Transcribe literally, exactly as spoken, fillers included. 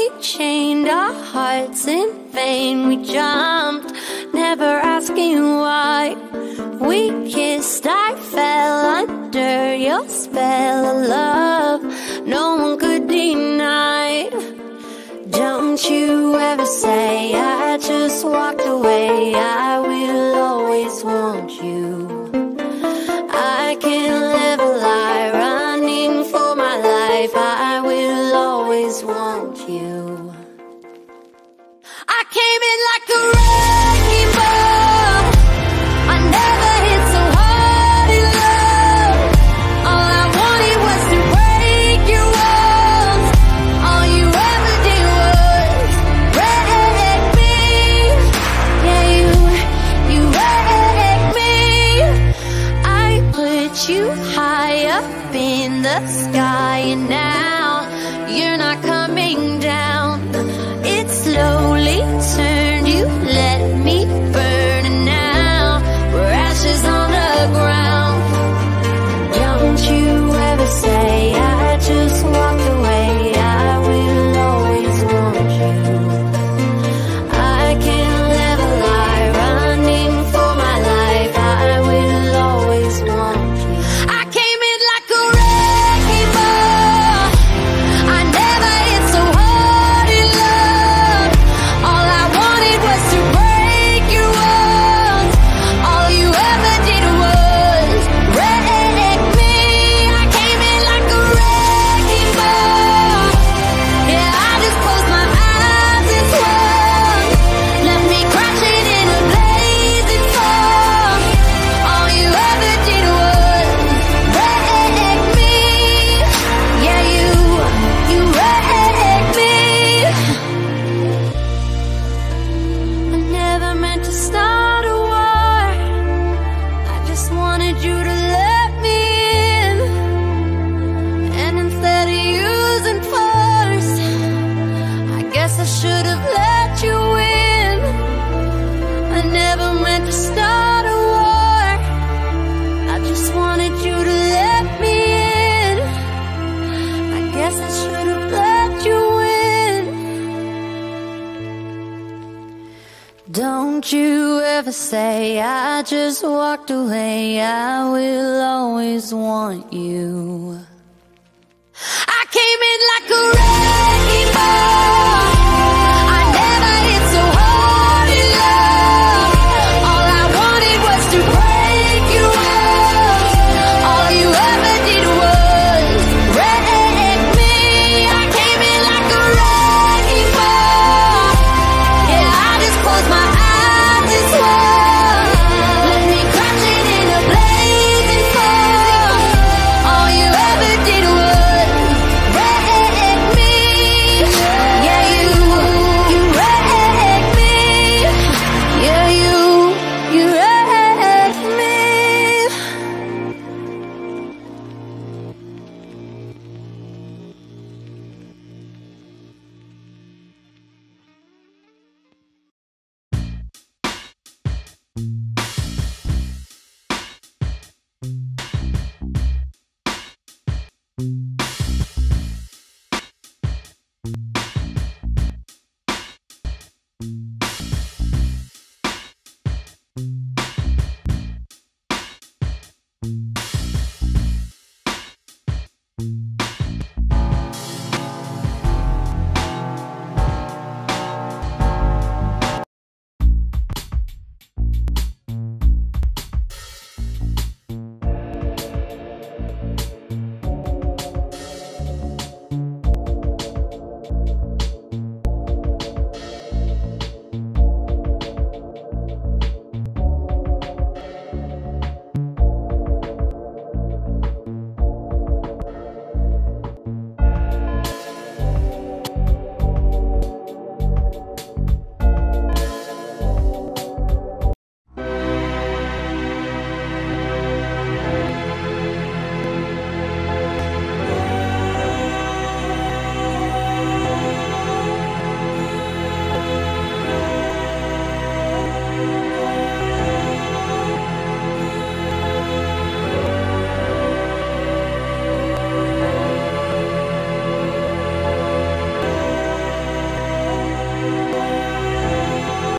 we chained our hearts in vain. We jumped, never asking why. We kissed, I fell under your spell of love no one could deny. Don't you ever say I just walked away. I will always want you. I can't live a lie, running for my life. I will always want you. I came in like a wrecking ball. I never hit so hard in love. All I wanted was to break your walls. All you ever did was wreck me. Yeah, you, you wrecked me. I put you high up in the sky, and now you're not coming down. It slowly turned, you let me burn, and now we're ashes on the ground. Don't you ever say I just walked away. I will always want you. I can't live a lie, running for my life. I will always want you. I came in like a wrecking ball. I never hit so hard in love. All I wanted was to break your walls. All you ever did was wreck me. I came in like a wrecking ball. Yeah, I just closed my eyes and swung. Left me crashing in a blazing fall. All you ever did was wreck me. Yeah, you, you wrecked me. I never meant to start a war. I just wanted you to let me in. And instead of using force, I guess I should have let you in. I never meant to start a war. I just wanted you to let me in. I guess I should have let you in. Don't you ever say I just walked away. I will always want you. I came in